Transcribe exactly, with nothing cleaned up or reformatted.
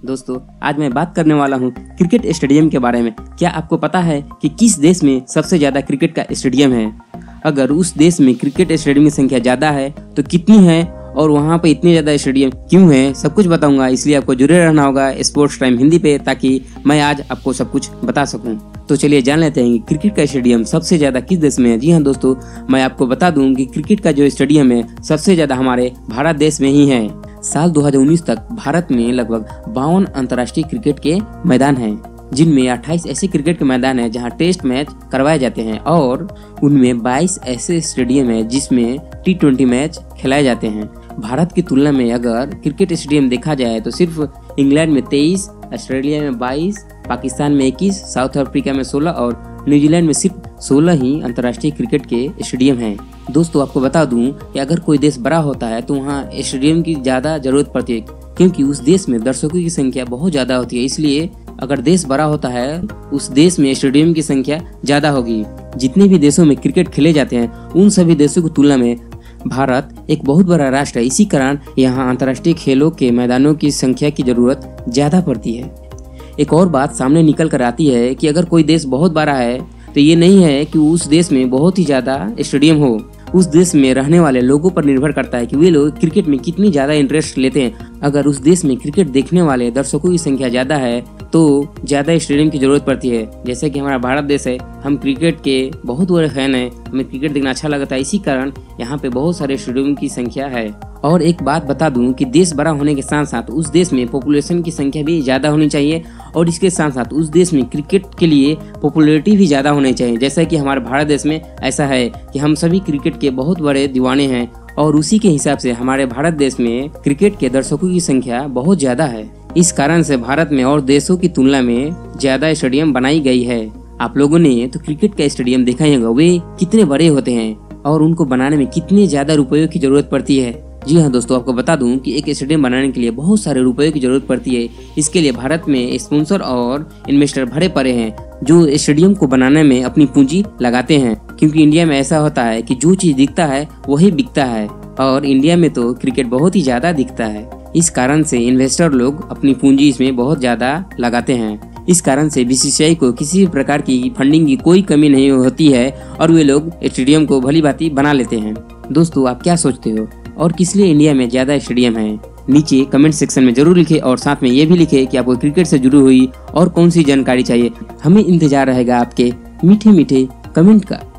दोस्तों, आज मैं बात करने वाला हूँ क्रिकेट स्टेडियम के बारे में। क्या आपको पता है कि किस देश में सबसे ज़्यादा क्रिकेट का स्टेडियम है? अगर उस देश में क्रिकेट स्टेडियम की संख्या ज़्यादा है तो कितनी है और वहाँ पे इतने ज़्यादा स्टेडियम क्यों है, सब कुछ बताऊंगा। इसलिए आपको जुड़े रहना होगा स्पोर्ट्स टाइम हिंदी पे, ताकि मैं आज आपको सब कुछ बता सकूं। तो चलिए जान लेते हैं कि क्रिकेट का स्टेडियम सबसे ज़्यादा किस देश में है। जी हाँ दोस्तों, मैं आपको बता दूं कि क्रिकेट का जो स्टेडियम है सबसे ज़्यादा हमारे भारत देश में ही है। साल दो हज़ार उन्नीस तक भारत में लगभग बावन अंतर्राष्ट्रीय क्रिकेट के मैदान हैं, जिनमें अट्ठाईस ऐसे क्रिकेट के मैदान हैं जहां टेस्ट मैच करवाए जाते हैं और उनमें बाईस ऐसे स्टेडियम हैं जिसमें टी ट्वेंटी मैच खिलाए जाते हैं। भारत की तुलना में अगर क्रिकेट स्टेडियम देखा जाए तो सिर्फ इंग्लैंड में तेईस, ऑस्ट्रेलिया में बाईस, पाकिस्तान में इक्कीस, साउथ अफ्रीका में सोलह और न्यूजीलैंड में सिर्फ सोलह ही अंतर्राष्ट्रीय क्रिकेट के स्टेडियम हैं। दोस्तों, आपको बता दूं कि अगर कोई देश बड़ा होता है तो वहाँ स्टेडियम की ज़्यादा जरूरत पड़ती है, क्योंकि उस देश में दर्शकों की संख्या बहुत ज़्यादा होती है। इसलिए अगर देश बड़ा होता है उस देश में स्टेडियम की संख्या ज़्यादा होगी। जितने भी देशों में क्रिकेट खेले जाते हैं उन सभी देशों की तुलना में भारत एक बहुत बड़ा राष्ट्र है। इसी कारण यहाँ अंतर्राष्ट्रीय खेलों के मैदानों की संख्या की जरूरत ज़्यादा पड़ती है। एक और बात सामने निकल कर आती है कि अगर कोई देश बहुत बड़ा है तो ये नहीं है कि उस देश में बहुत ही ज़्यादा स्टेडियम हो। उस देश में रहने वाले लोगों पर निर्भर करता है कि वे लोग क्रिकेट में कितनी ज़्यादा इंटरेस्ट लेते हैं। अगर उस देश में क्रिकेट देखने वाले दर्शकों की संख्या ज़्यादा है तो ज़्यादा स्टेडियम की ज़रूरत पड़ती है। जैसे कि हमारा भारत देश है, हम क्रिकेट के बहुत बड़े फैन हैं, हमें क्रिकेट देखना अच्छा लगता है। इसी कारण यहाँ पे बहुत सारे स्टेडियम की संख्या है। और एक बात बता दूं कि देश बड़ा होने के साथ साथ उस देश में पॉपुलेशन की संख्या भी ज़्यादा होनी चाहिए और इसके साथ साथ उस देश में क्रिकेट के लिए पॉपुलैरिटी भी ज़्यादा होनी चाहिए। जैसा कि हमारे भारत देश में ऐसा है कि हम सभी क्रिकेट के बहुत बड़े दीवाने हैं और उसी के हिसाब से हमारे भारत देश में क्रिकेट के दर्शकों की संख्या बहुत ज़्यादा है। इस कारण से भारत में और देशों की तुलना में ज़्यादा स्टेडियम बनाई गई है। आप लोगों ने तो क्रिकेट का स्टेडियम देखा ही होगा, वे कितने बड़े होते हैं और उनको बनाने में कितने ज़्यादा रुपयों की ज़रूरत पड़ती है। जी हाँ दोस्तों, आपको बता दूं कि एक स्टेडियम बनाने के लिए बहुत सारे रुपयों की जरूरत पड़ती है। इसके लिए भारत में स्पॉन्सर और इन्वेस्टर भरे पड़े हैं जो स्टेडियम को बनाने में अपनी पूंजी लगाते हैं, क्योंकि इंडिया में ऐसा होता है कि जो चीज़ दिखता है वही बिकता है और इंडिया में तो क्रिकेट बहुत ही ज़्यादा दिखता है। इस कारण से इन्वेस्टर लोग अपनी पूंजी इसमें बहुत ज़्यादा लगाते हैं। इस कारण से बी सी सी आई को किसी भी प्रकार की फंडिंग की कोई कमी नहीं होती है और वे लोग स्टेडियम को भली भांति बना लेते हैं। दोस्तों, आप क्या सोचते हो और किस लिए इंडिया में ज़्यादा स्टेडियम है? नीचे कमेंट सेक्शन में जरूर लिखें और साथ में ये भी लिखें कि आपको क्रिकेट से जुड़ी हुई और कौन सी जानकारी चाहिए। हमें इंतजार रहेगा आपके मीठे मीठे कमेंट का।